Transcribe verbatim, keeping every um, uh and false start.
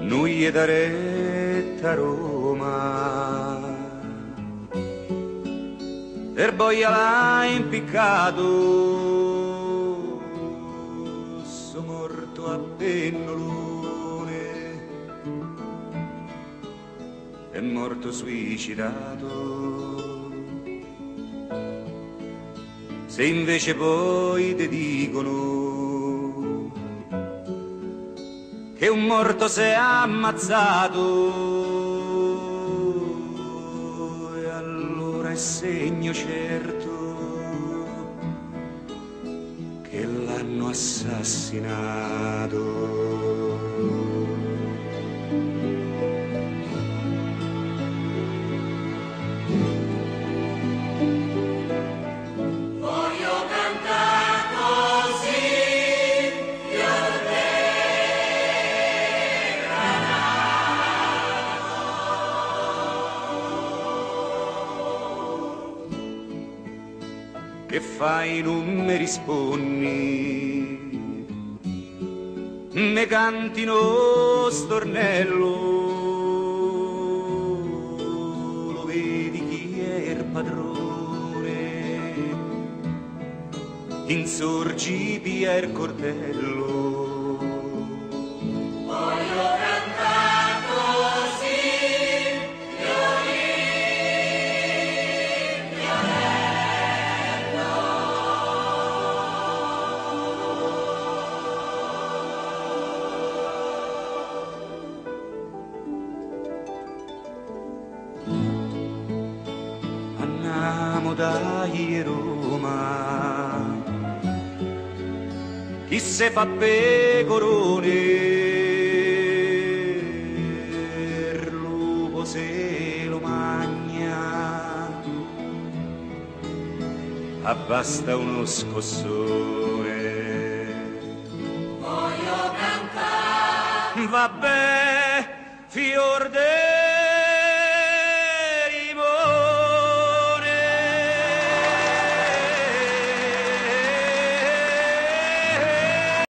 noi gli daretta Roma, per boia l'ha impiccato, so morto a pennolone, è morto suicidato. Se invece poi ti dicono che un morto si è ammazzato, e allora è segno certo che l'hanno assassinato. Che fai, non mi rispondi, me canti uno stornello, lo vedi chi è il padrone, insorgi via il cortello. Andiamo dai Roma, chi se fa pecorone, il lupo se lo magna, abbasta uno scossone. Voglio cantare, Vabbè, fior de